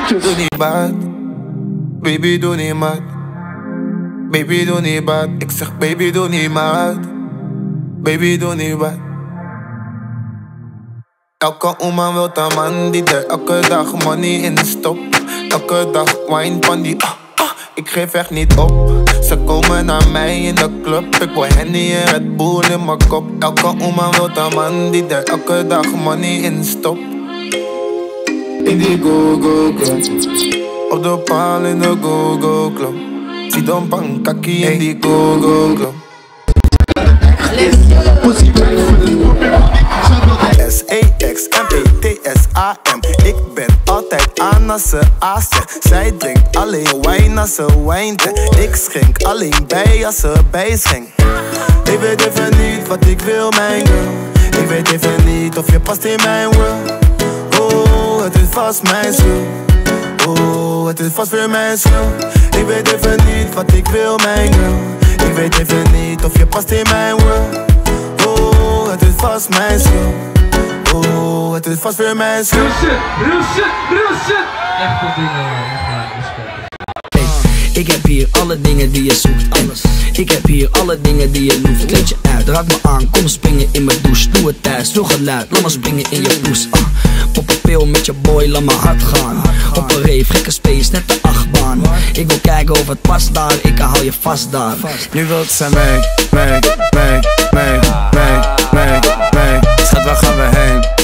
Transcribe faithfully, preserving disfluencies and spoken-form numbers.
Doe niet bad, baby doe niet mad. Baby doe niet bad, ik zeg baby doe niet mad. Baby doe niet bad. Elke oma wil een man die er elke dag money in stopt. Elke dag wine van die ah, ah, ik geef echt niet op. Ze komen naar mij in de club, ik wil Henny en Red Bull in mijn kop. Elke oma wil een man die er elke dag money in stopt. In die go-go club, op de paal in de go-go club. Zie dan pankaki in die go-go club. S E X M E T S A M. Ik ben altijd aan als ze A zegt. Zij drinkt alleen wijn als ze wijn drinkt. Ik schenk alleen bij als ze bijschenkt. Ik weet even niet wat ik wil, mijn girl. Ik weet even niet of je past in mijn world. Oh, het is vast mijn schuld. Oh, het is vast weer mijn schuld. Ik weet even niet wat ik wil, mijn girl. Ik weet even niet of je past in mijn world. Oh, het is vast mijn schuld. Oh, het is vast weer mijn schuld. Real shit, real shit, real shit. Echt goed dingen, echt waar, respect. Ik heb hier alle dingen die je zoekt, alles. Ik heb hier alle dingen die je loeft. Kleed je uit, raak me aan, kom springen in mijn douche. Doe het thuis, veel geluid, laat me springen in je poes. ah. Op een pil met je boy, laat me hard gaan. Op een rave, gekke space, net de achtbaan. Ik wil kijken of het past daar, ik hou je vast daar. Nu wilt ze mee, mee, mee, mee, mee, mee, mee. Schat, waar gaan we heen?